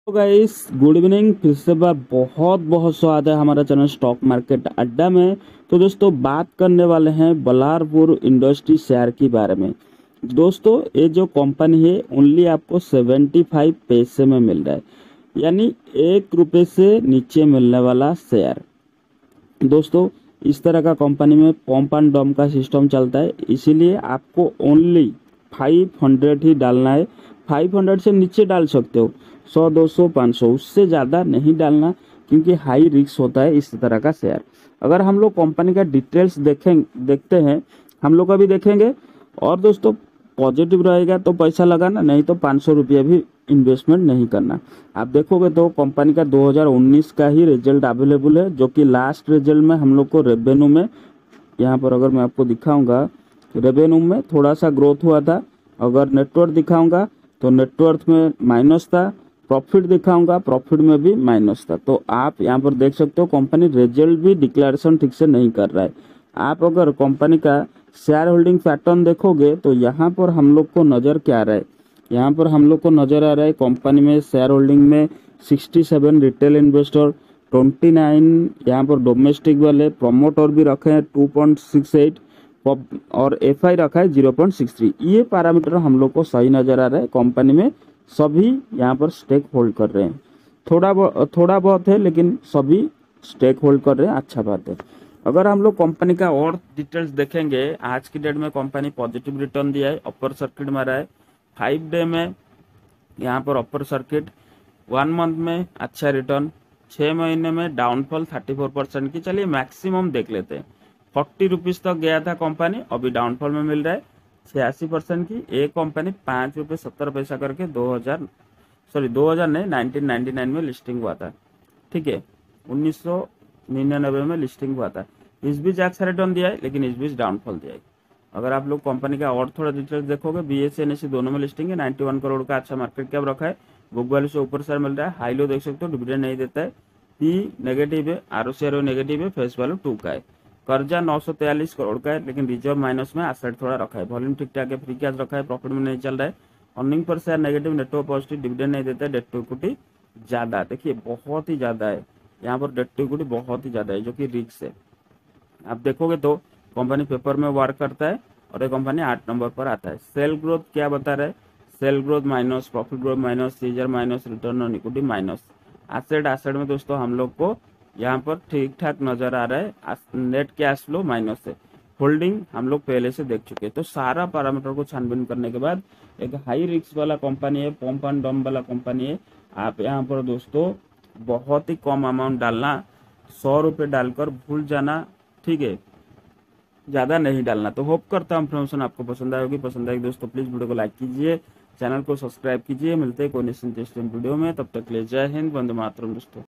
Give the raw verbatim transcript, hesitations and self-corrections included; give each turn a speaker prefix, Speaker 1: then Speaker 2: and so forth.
Speaker 1: तो guys good evening. फिर से बार बहुत बहुत स्वागत है हमारा चैनल स्टॉक मार्केट अड्डा में। तो दोस्तों बात करने वाले हैं बल्लारपुर इंडस्ट्री शेयर के बारे में। दोस्तों ये जो कंपनी है ओनली आपको सेवेंटी फाइव पैसे में मिल रहा है, यानी एक रुपये से नीचे मिलने वाला शेयर। दोस्तों इस तरह का कंपनी में पंप एंड डंप का सिस्टम चलता है, इसीलिए आपको ओनली फाइव हंड्रेड ही डालना है। फाइव हंड्रेड से नीचे डाल सकते हो, सौ दो सौ पाँच सौ, उससे ज़्यादा नहीं डालना, क्योंकि हाई रिस्क होता है इस तरह का शेयर। अगर हम लोग कंपनी का डिटेल्स देखें देखते हैं, हम लोग अभी देखेंगे। और दोस्तों पॉजिटिव रहेगा तो पैसा लगाना, नहीं तो पाँच सौ रुपये भी इन्वेस्टमेंट नहीं करना। आप देखोगे तो कंपनी का दो हज़ार उन्नीस का ही रिजल्ट अवेलेबल है, जो कि लास्ट रिजल्ट में हम लोग को रेवेन्यू में, यहाँ पर अगर मैं आपको दिखाऊंगा, रेवेन्यू में थोड़ा सा ग्रोथ हुआ था। अगर नेटवर्थ दिखाऊंगा तो नेटवर्थ में माइनस था। प्रॉफिट दिखाऊंगा, प्रॉफिट में भी माइनस था। तो आप यहाँ पर देख सकते हो कंपनी रिजल्ट भी डिक्लेरेशन ठीक से नहीं कर रहा है। आप अगर कंपनी का शेयर होल्डिंग पैटर्न देखोगे तो यहाँ पर हम लोग को नज़र क्या आ रहा है, यहाँ पर हम लोग को नज़र आ रहा है कंपनी में शेयर होल्डिंग में sixty seven retail investor, twenty nine यहाँ पर डोमेस्टिक वाले, प्रमोटर भी रखे हैं टू पॉइंट सिक्स एट, और एफ आई रखा है जीरो पॉइंट सिक्स थ्री। ये पैरामीटर हम लोग को सही नज़र आ रहा है। कंपनी में सभी यहाँ पर स्टेक होल्ड कर रहे हैं, थोड़ा बहु, थोड़ा बहुत है लेकिन सभी स्टेक होल्ड कर रहे हैं, अच्छा बात है। अगर हम लोग कंपनी का और डिटेल्स देखेंगे, आज की डेट में कंपनी पॉजिटिव रिटर्न दिया है, अपर सर्किट मारा है, फाइव डे में यहाँ पर अपर सर्किट, वन मंथ में अच्छा रिटर्न, छः महीने में डाउनफॉल थर्टी फोर परसेंट की। चलिए मैक्सिमम देख लेते हैं। फोर्टी रुपीज़ तक गया था कंपनी, अभी डाउनफॉल में मिल रहा है छियासी परसेंट की। एक कंपनी पाँच रुपये सत्तर पैसा करके दो हज़ार सॉरी दो हज़ार नहीं नाइनटीन नाइन्टी नाइन में लिस्टिंग हुआ था, ठीक है, उन्नीस सौ निन्यानवे में लिस्टिंग हुआ था। इस बीच अच्छा रिटर्न दिया है, लेकिन इस बीच डाउनफॉल दिया है। अगर आप लोग कंपनी का और थोड़ा डिटेल्स देखोगे, B S C N S C दोनों में लिस्टिंग है, इक्यानवे करोड़ का अच्छा मार्केट कैप रखा है, बुक वैल्यू से ऊपर शेयर मिल रहा है, हाई लो देख सकते हो, डिविडेंड नहीं देता है, पी नेगेटिव है, R O C R O negative है, फेस वैल्यू टू का है, कर्जा नौ सौ तैंतालीस करोड़ का है, लेकिन रिजर्व माइनस में, एसेट थोड़ा रखा है, वॉल्यूम ठीक ठाक है, फ्री कैश रखा है, प्रॉफिट में नहीं चल रहा है, अर्निंग पर share negative, network positive, dividend नहीं देता है, डेट टू इक्विटी ज़्यादा, देखिए बहुत ही ज़्यादा है यहाँ पर, डेट टू इक्विटी बहुत ही ज़्यादा है, जो कि रिस्क है। आप देखोगे तो कंपनी पेपर में वर्क करता है और ये कंपनी आठ नंबर पर आता है। सेल ग्रोथ क्या बता रहा है, sale growth minus, profit growth minus, सीजर minus, return on equity minus. Asset asset में दोस्तों हम लोग को यहाँ पर ठीक ठाक नजर आ रहा है, नेट कैश फ्लो माइनस है, होल्डिंग हम लोग पहले से देख चुके हैं। तो सारा पैरामीटर को छानबीन करने के बाद एक हाई रिस्क वाला कंपनी है, पंप एंड डंप वाला कंपनी है। आप यहाँ पर दोस्तों बहुत ही कम अमाउंट डालना, सौ रुपये डालकर भूल जाना, ठीक है, ज़्यादा नहीं डालना। तो होप करता हूँ इन्फॉर्मेशन आपको पसंद आएगी। पसंद आएगी दोस्तों प्लीज़ वीडियो को लाइक कीजिए, चैनल को सब्सक्राइब कीजिए। मिलते हैं कोई इंटरेस्टिंग वीडियो में, तब तक ले जय हिंद, वंदे मातरम दोस्तों।